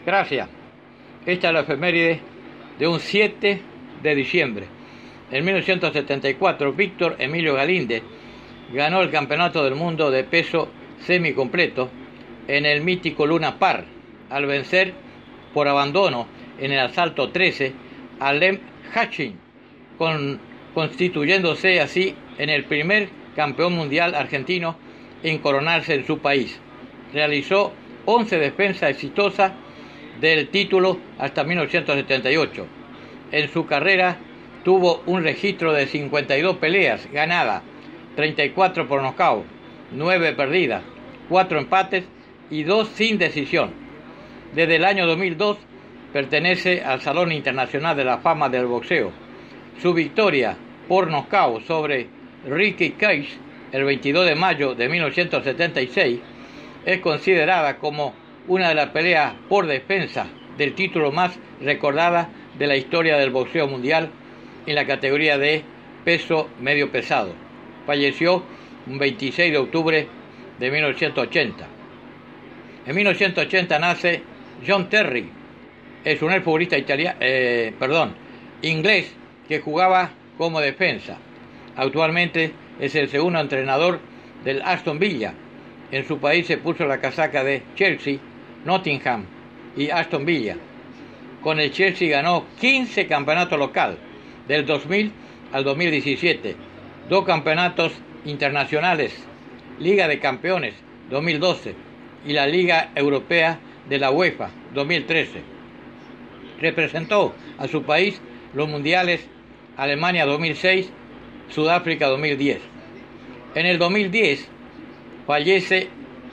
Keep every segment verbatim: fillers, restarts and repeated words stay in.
Gracias. Esta es la efeméride de un siete de diciembre. En mil novecientos setenta y cuatro, Víctor Emilio Galíndez ganó el Campeonato del Mundo de peso semicompleto en el mítico Luna Park, al vencer por abandono en el asalto trece a Lem Hachin, con, constituyéndose así en el primer campeón mundial argentino en coronarse en su país. Realizó once defensas exitosas del título hasta mil novecientos setenta y ocho. En su carrera tuvo un registro de cincuenta y dos peleas ganadas, treinta y cuatro por nocaut, nueve perdidas, cuatro empates y dos sin decisión. Desde el año dos mil dos pertenece al Salón Internacional de la Fama del Boxeo. Su victoria por nocaut sobre Ricky Cage el veintidós de mayo de mil novecientos setenta y seis es considerada como una de las peleas por defensa del título más recordada de la historia del boxeo mundial en la categoría de peso medio pesado. Falleció un veintiséis de octubre de mil novecientos ochenta. En mil novecientos ochenta nace John Terry. Es un futbolista italiano, eh, perdón, inglés que jugaba como defensa. Actualmente es el segundo entrenador del Aston Villa. En su país se puso la casaca de Chelsea, Nottingham y Aston Villa. Con el Chelsea ganó quince campeonatos local, del dos mil al dos mil diecisiete, dos campeonatos internacionales, Liga de Campeones dos mil doce y la Liga Europea de la UEFA dos mil trece. Representó a su país los mundiales Alemania dos mil seis, Sudáfrica dos mil diez. En el dos mil diez fallece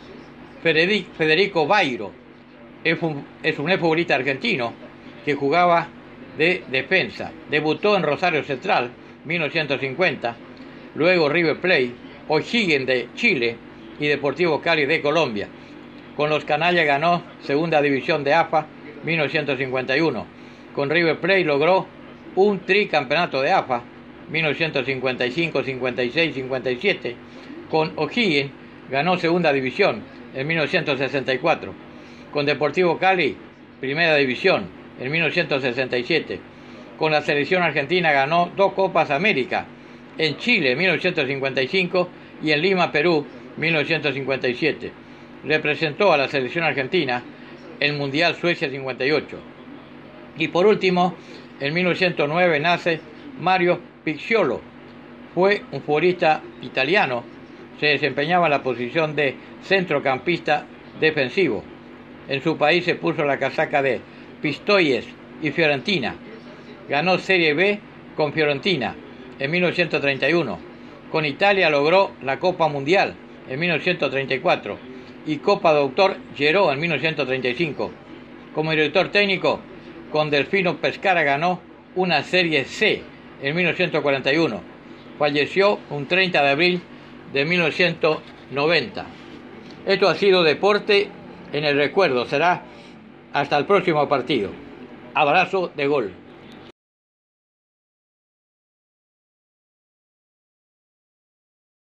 Federico Bairo. Es un, es un futbolista argentino que jugaba de defensa. Debutó en Rosario Central mil novecientos cincuenta, luego River Plate, O'Higgins de Chile y Deportivo Cali de Colombia. Con los canallas ganó segunda división de A F A mil novecientos cincuenta y uno. Con River Plate logró un tricampeonato de A F A mil novecientos cincuenta y cinco, cincuenta y seis, cincuenta y siete. Con O'Higgins ganó segunda división en mil novecientos sesenta y cuatro. Con Deportivo Cali, primera división en mil novecientos sesenta y siete. Con la selección argentina ganó dos Copas América, en Chile en mil novecientos cincuenta y cinco y en Lima, Perú, mil novecientos cincuenta y siete. Representó a la selección argentina en Mundial Suecia cincuenta y ocho. Y por último, en mil novecientos nueve nace Mario Picciolo. Fue un futbolista italiano, se desempeñaba en la posición de centrocampista defensivo. En su país se puso la casaca de Pistoiese y Fiorentina. Ganó Serie B con Fiorentina en mil novecientos treinta y uno. Con Italia logró la Copa Mundial en mil novecientos treinta y cuatro y Copa Doctor Geró en mil novecientos treinta y cinco. Como director técnico, con Delfino Pescara ganó una Serie C en mil novecientos cuarenta y uno. Falleció un treinta de abril de mil novecientos noventa. Esto ha sido Deporte en el Recuerdo. Será hasta el próximo partido. Abrazo de gol.